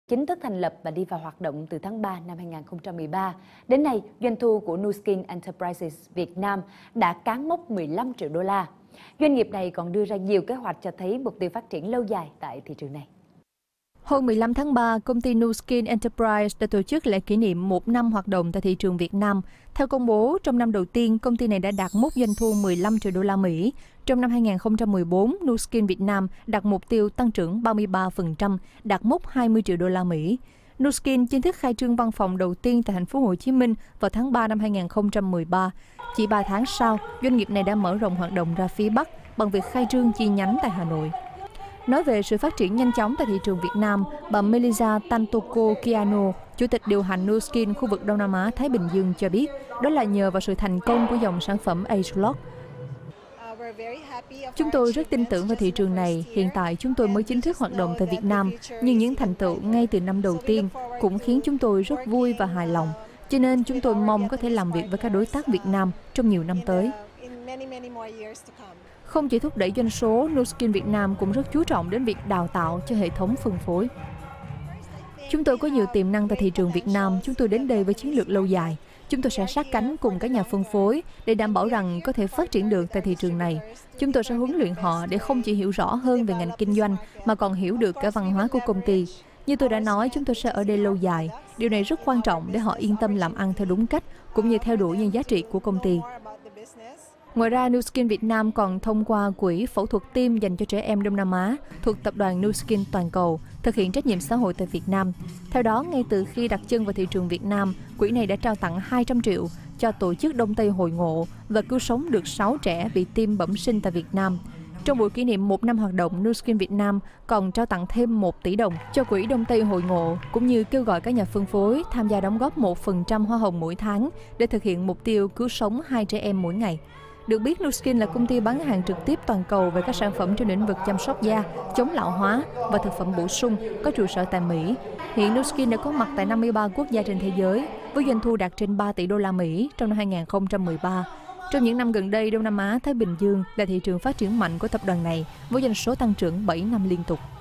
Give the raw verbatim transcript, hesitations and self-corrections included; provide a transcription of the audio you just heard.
Chính thức thành lập và đi vào hoạt động từ tháng ba năm hai nghìn không trăm mười ba. Đến nay, doanh thu của Nu Skin Enterprises Việt Nam đã cán mốc mười lăm triệu đô la. Doanh nghiệp này còn đưa ra nhiều kế hoạch cho thấy mục tiêu phát triển lâu dài tại thị trường này. Hôm mười lăm tháng ba, công ty Nu Skin Enterprise đã tổ chức lễ kỷ niệm một năm hoạt động tại thị trường Việt Nam. Theo công bố, trong năm đầu tiên, công ty này đã đạt mốc doanh thu mười lăm triệu đô la Mỹ. Trong năm hai nghìn không trăm mười bốn, Nu Skin Việt Nam đặt mục tiêu tăng trưởng ba mươi ba phần trăm, đạt mốc hai mươi triệu đô la Mỹ. Nu Skin chính thức khai trương văn phòng đầu tiên tại thành phố Hồ Chí Minh vào tháng ba năm hai nghìn không trăm mười ba. Chỉ ba tháng sau, doanh nghiệp này đã mở rộng hoạt động ra phía Bắc bằng việc khai trương chi nhánh tại Hà Nội. Nói về sự phát triển nhanh chóng tại thị trường Việt Nam, bà Melissa Tantoko Kiano, Chủ tịch điều hành Nu Skin khu vực Đông Nam Á Thái Bình Dương cho biết, đó là nhờ vào sự thành công của dòng sản phẩm ageLOC. Chúng tôi rất tin tưởng vào thị trường này. Hiện tại chúng tôi mới chính thức hoạt động tại Việt Nam, nhưng những thành tựu ngay từ năm đầu tiên cũng khiến chúng tôi rất vui và hài lòng. Cho nên chúng tôi mong có thể làm việc với các đối tác Việt Nam trong nhiều năm tới. Không chỉ thúc đẩy doanh số, Nu Skin Việt Nam cũng rất chú trọng đến việc đào tạo cho hệ thống phân phối. Chúng tôi có nhiều tiềm năng tại thị trường Việt Nam, chúng tôi đến đây với chiến lược lâu dài. Chúng tôi sẽ sát cánh cùng các nhà phân phối để đảm bảo rằng có thể phát triển được tại thị trường này. Chúng tôi sẽ huấn luyện họ để không chỉ hiểu rõ hơn về ngành kinh doanh mà còn hiểu được cả văn hóa của công ty. Như tôi đã nói, chúng tôi sẽ ở đây lâu dài. Điều này rất quan trọng để họ yên tâm làm ăn theo đúng cách, cũng như theo đuổi những giá trị của công ty. Ngoài ra, Nu Skin Việt Nam còn thông qua quỹ phẫu thuật tim dành cho trẻ em Đông Nam Á thuộc tập đoàn Nu Skin toàn cầu, thực hiện trách nhiệm xã hội tại Việt Nam. Theo đó, ngay từ khi đặt chân vào thị trường Việt Nam, quỹ này đã trao tặng hai trăm triệu cho tổ chức Đông Tây Hội Ngộ và cứu sống được sáu trẻ bị tim bẩm sinh tại Việt Nam. Trong buổi kỷ niệm một năm hoạt động, Nu Skin Việt Nam còn trao tặng thêm một tỷ đồng cho quỹ Đông Tây Hội Ngộ, cũng như kêu gọi các nhà phân phối tham gia đóng góp một phần trăm hoa hồng mỗi tháng để thực hiện mục tiêu cứu sống hai trẻ em mỗi ngày. Được biết, Nu Skin là công ty bán hàng trực tiếp toàn cầu về các sản phẩm trong lĩnh vực chăm sóc da, chống lão hóa và thực phẩm bổ sung, có trụ sở tại Mỹ. Hiện Nu Skin đã có mặt tại năm mươi ba quốc gia trên thế giới, với doanh thu đạt trên ba tỷ đô la Mỹ trong năm hai nghìn không trăm mười ba. Trong những năm gần đây, Đông Nam Á Thái Bình Dương là thị trường phát triển mạnh của tập đoàn này, với doanh số tăng trưởng bảy năm liên tục.